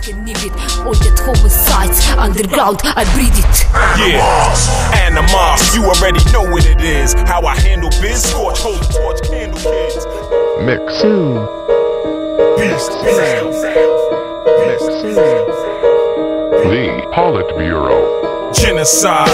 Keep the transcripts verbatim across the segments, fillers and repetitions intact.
can live it. All that homicides, underground, I breathe it. Yeah, Animas, you already know what it is. How I handle biz, scorch, hold the torch, candle kids. Mix. Two. Beast, beast. Mix. The Politburo. Genocide.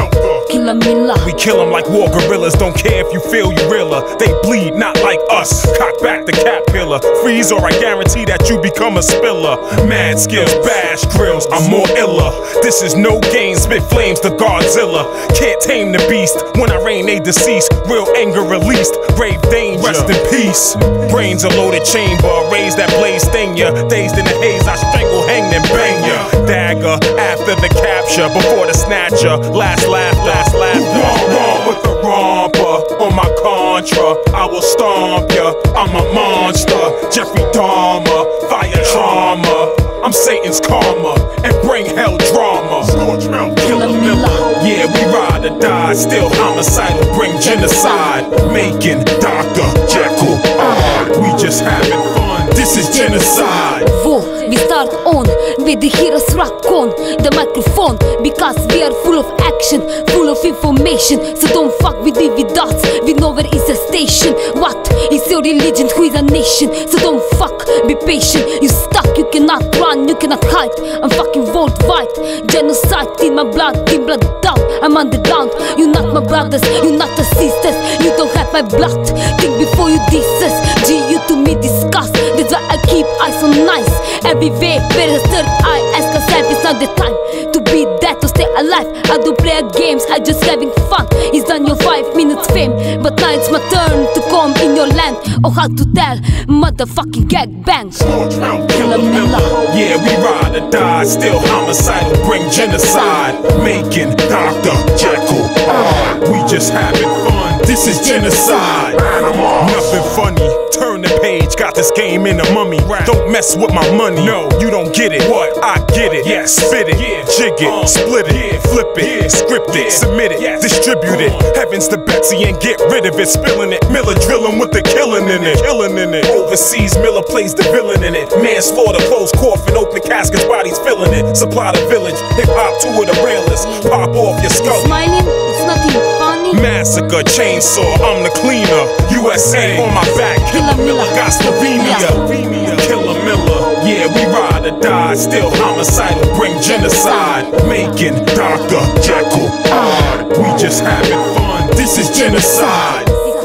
Killa Milla. We kill them like war gorillas. Don't care if you feel you realer. They bleed, not like us. Cock back the cat pillar. Freeze or I guarantee that you become a spiller. Mad skills, bash grills. I'm more iller. This is no game. Spit flames to Godzilla. Can't tame the beast. When I reign, they deceased. Real anger released. Brave danger. Rest in peace. Brains a loaded chamber. Raise that blaze, sting ya. Dazed in the haze, I strangle, hang, then bang ya. Dagger after the capture. Before the snatcher. Last laugh, last laughter. You wrong, wrong with the romper on my contra. I will stomp ya. I'm a monster. Jeffrey Dahmer, fire trauma. I'm Satan's karma and bring hell drama. Killa Milla. Yeah, we ride or die. Still homicidal, bring genocide. Making Doctor Jekyll Hyde. We just having fun. This is genocide. Whoa, we start on with the heroes rock on the microphone because we are full of action, full of information. So don't fuck with the with us. We know where is a station. What is your religion? Who is a nation? So don't fuck, be patient. You stuck, you cannot run, you cannot hide. I'm fucking worldwide. Genocide in my blood, in blood down. I'm underground. You're not my brothers, you're not the sisters. You don't have my blood. Think before you diss us. G, you to me discuss. That's why I keep eyes on nice. Everywhere, where the third eye. Ask yourself, it's not the time to be dead, to stay alive. I don't play games, I just having fun. It's done your five minutes fame, but now it's my turn to come in your land. Oh, how to tell, motherfucking gag bang. Killa Milla. Yeah, we ride or die. Still homicidal, bring genocide. Making Doctor Jekyll Hyde. We just having fun. This is genocide. Nothing funny. Turn the page, got this game in a mummy. Don't mess with my money. No, you don't get it. What? I get it. Yes, spit it, yeah. Jig it, uh, split it, yeah. Flip it, yeah. Script it, yeah. Submit it, yes. Distribute it. Heavens to Betsy and get rid of it. Spilling it, Miller drilling with the killing in it. Killing in it. Overseas, Miller plays the villain in it. Manslaughter, closed coffin, open caskets, bodies filling it. Supply the village, hip hop two of the realest. Pop off your skull. Smiling, it's nothing funny. Massacre, chainsaw, I'm the cleaner. U S A on my back. Killa Milla, got Slovenia. Killa Milla, yeah, we ride or die. Still homicidal, bring genocide. Making Doctor Jekyll Hyde. We just having fun. This is genocide.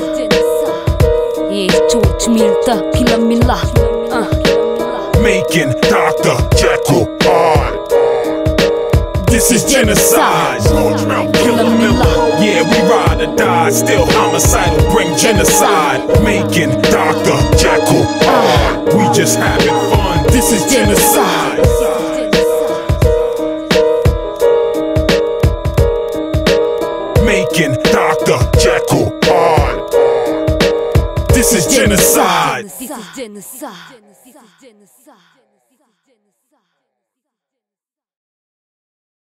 Yeah, George Milta, Killa Milla. Uh. Making Doctor Jekyll Hyde. This is genocide. Killa Milla. Yeah, we ride or die. Still homicidal, bring genocide. Making Doctor Jekyll Hyde. We just having fun. This is genocide. Making Doctor Jekyll Hyde. This is genocide. This is genocide.